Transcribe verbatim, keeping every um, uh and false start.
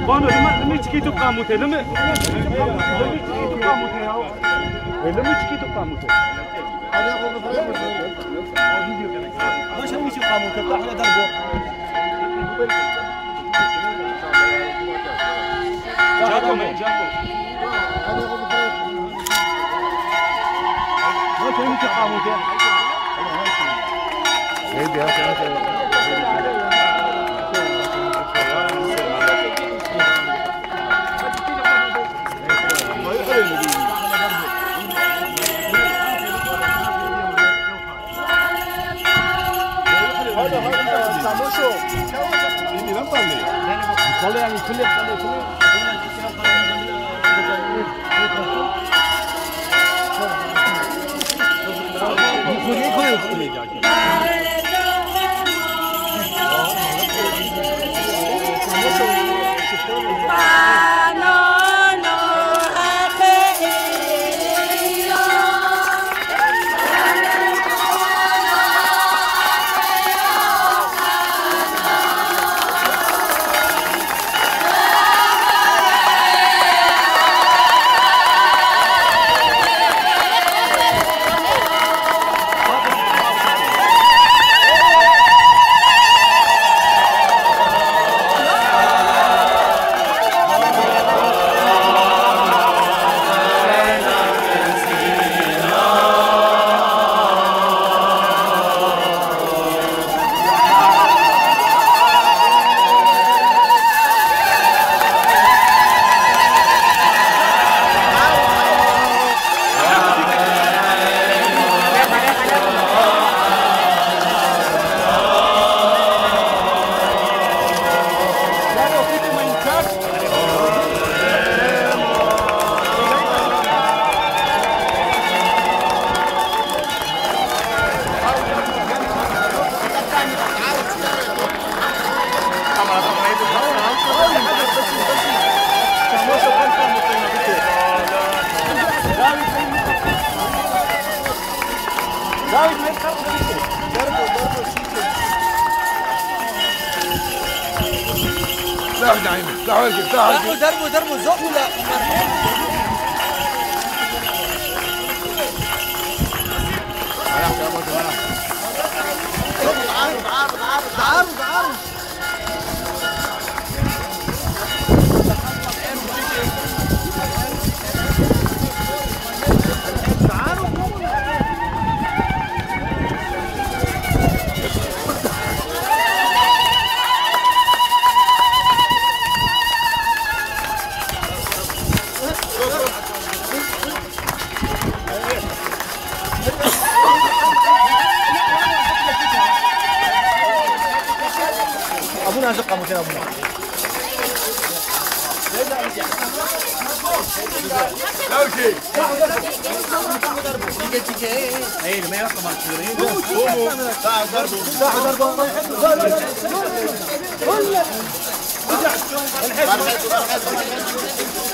بانو لما لما تشكي تبقى موتة لما لما تشكي تبقى موتة هاو لما تشكي تبقى موتة ما شو مش يبقى موتة طلع على دربه جاكم جاكم ما شو مش يبقى موتة هيدي هات هذا هذا ساموشو اللي لم بالي والله يعني كل كل دربو دربو دربو زق ولا عارض عارض عارض عارض عارض أبونا زقة مكان أبونا. أوكي. تيجي تيجي. أي لما يقطع ما تصيرين. ساعة ضربة. ساعة ضربة. ولا. ولا. الحين.